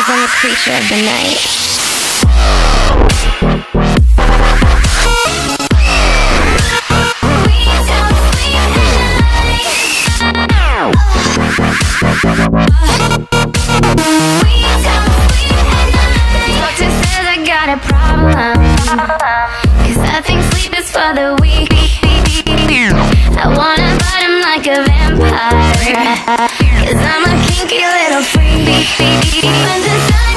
'cause I'm a creature of the night. Doctor says I got a problem, 'cause I think sleep is for the weak. I wanna bite him like a vampire, 'cause I'm a kinky little freak. When the sun